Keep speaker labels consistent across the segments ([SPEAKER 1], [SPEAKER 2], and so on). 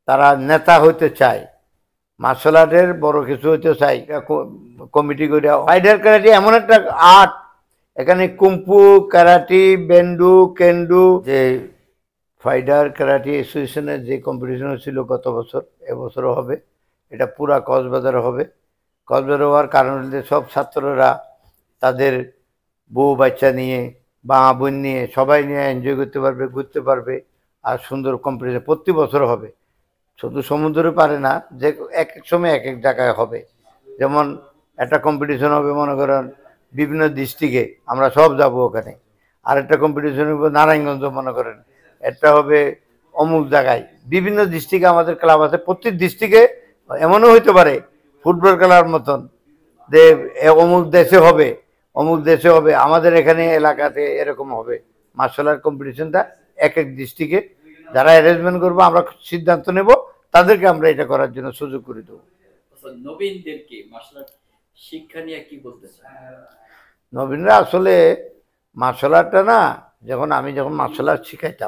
[SPEAKER 1] তারা নেতা হইতে চায়, মার্শাল আর্টের বড় কিছু হইতে চায়, কমিটি করে ফাইটার ক্যারাটে এমন একটা আর্ট, এখানে কুম্ফু, ক্যারাটি, বেন্ডু, কেন্ডু, যে ফাইটার ক্যারাটে অ্যাসোসিয়েশনের যে কম্পিটিশন ছিল গত বছর, এবছরও হবে, এটা পুরা কক্সবাজারে হবে। কক্সবাজারে হওয়ার কারণ হলে সব ছাত্ররা তাদের বউ বাচ্চা নিয়ে বা বোন নিয়ে সবাই নিয়ে এনজয় করতে পারবে, ঘুরতে পারবে, আর সুন্দর কম্পিটিশন প্রতি বছর হবে। শুধু সমুদ্রে পারে না, যে এক এক সময় এক এক জায়গায় হবে। যেমন একটা কম্পিটিশন হবে মনে করেন বিভিন্ন ডিস্ট্রিক্টে, আমরা সব যাব ওখানে। আর একটা কম্পিটিশন হবে নারায়ণগঞ্জ মনে করেন, একটা হবে অমুক জায়গায়। বিভিন্ন ডিস্ট্রিক্টে আমাদের ক্লাব আছে, প্রতি ডিস্ট্রিক্টে এমনও হইতে পারে ফুটবল খেলার মতন যে অমুক দেশে হবে, অমুক দেশে হবে, আমাদের এখানে এলাকাতে এরকম হবে। মার্শাল আর্ট কম্পিটিশনটা এক এক ডিস্ট্রিক্টে যারা অ্যারেঞ্জমেন্ট করবো, আমরা সিদ্ধান্ত নেব, তাদেরকে আমরা এটা করার জন্য সুযোগ করে দেবো।
[SPEAKER 2] নবীনদেরকে মার্শাল আর্ট শিক্ষা নিয়ে কি বলতে চান?
[SPEAKER 1] নবীনরা আসলে মার্শাল আর্টটা না, যখন মার্শাল আর্ট শিখাইতাম,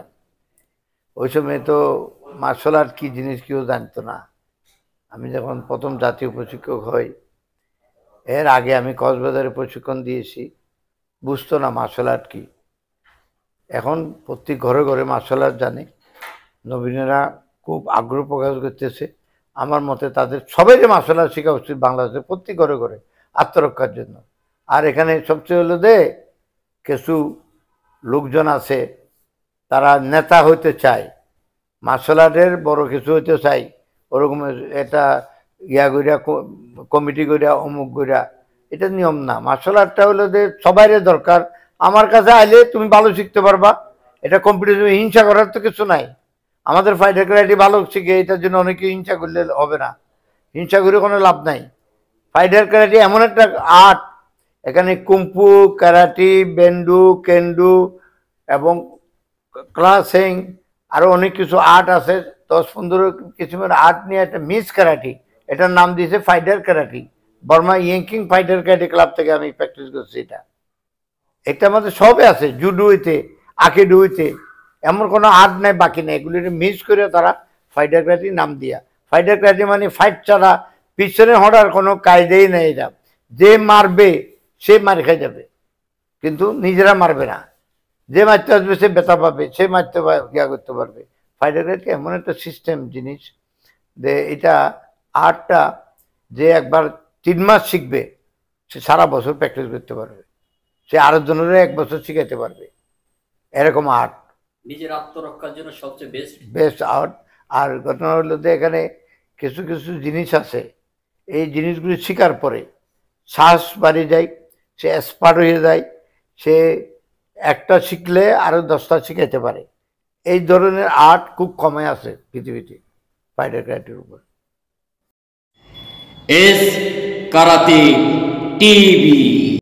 [SPEAKER 1] ওই সময় তো মার্শাল আর্ট কী জিনিস কেউ জানতো না। আমি যখন প্রথম জাতীয় প্রশিক্ষক হই, এর আগে আমি কক্সবাজারে প্রশিক্ষণ দিয়েছি, বুঝতো না মার্শাল আর্ট কী। এখন প্রতি ঘরে ঘরে মার্শাল আর্ট জানে, নবীনেরা খুব আগ্রহ প্রকাশ করতেছে। আমার মতে তাদের সবাইকে মার্শাল আর্ট শেখা উচিত বাংলাদেশে, প্রতি ঘরে ঘরে আত্মরক্ষার জন্য। আর এখানে সবচেয়ে হলো যে কিছু লোকজন আছে, তারা নেতা হইতে চায়, মার্শাল আর্টের বড় কিছু হইতে চায়, ওরকম এটা ইয়া করিয়া কমিটি করিয়া অমুক করিয়া, এটা নিয়ম না। মার্শাল আর্টটা হলো যে সবাইরে দরকার। আমার কাছে আইলে তুমি ভালো শিখতে পারবা, এটা কম্পিটিশন, হিংসা করার তো কিছু নাই। আমাদের ফাইটার ক্যারাটে ভালো শিখে, এটার জন্য অনেকে হিংসা করলে হবে না, হিংসা করে কোনো লাভ নাই। ফাইটার ক্যারাটে এমন একটা আর্ট, এখানে কুম্ফু, ক্যারাটি, বেন্ডু, কেন্ডু এবং ক্লাসিং আরও অনেক কিছু আর্ট আছে, 10-15 কিসিমের আর্ট নিয়ে একটা মিস ক্যারাটি, এটার নাম দিয়েছে ফাইটার ক্যারাটি। বর্মা ইয়াংকিং ফাইটার ক্যারাটি ক্লাব থেকে আমি প্র্যাকটিস করছি। এটা আমাদের সবে আছে, জুডো হইতে, আকিডো হইতে, এমন কোনো আর্ট নাই বাকি নেই। এগুলি মিস করে তারা ফাইটার ক্যারাটি নাম দিয়া। ফাইটার ক্যারাটি মানে ফাইট ছাড়া পিছনে হটার কোনো কায়দাই নেই। এটা যে মারবে সে মার খেয়ে যাবে, কিন্তু নিজেরা মারবে না। যে মারতে আসবে সে ব্যথা পাবে, সে মারতে ইয়া করতে পারবে। ফাইটার ক্যারাটি এমন একটা সিস্টেম জিনিস যে এটা আর্টটা যে একবার 3 মাস শিখবে, সে সারা বছর প্র্যাকটিস করতে পারবে, সে আরো জনেরও 1 বছর শিখাইতে পারবে। এরকম আর্ট
[SPEAKER 2] নিজের আত্মরক্ষার জন্য সবচেয়ে
[SPEAKER 1] বেস্ট আর্ট। আর ঘটনা হলো যে এখানে কিছু কিছু জিনিস আছে, এই জিনিসগুলি শিকার পরে শ্বাস বাড়ি যায়, সে এক্সপার্ট হয়ে যায়, সে একটা শিখলে আরো 10টা শিখাইতে পারে। এই ধরনের আর্ট খুব কমে আছে পৃথিবীতে ফাইটার ক্যারাটের উপর।
[SPEAKER 2] S karate TV.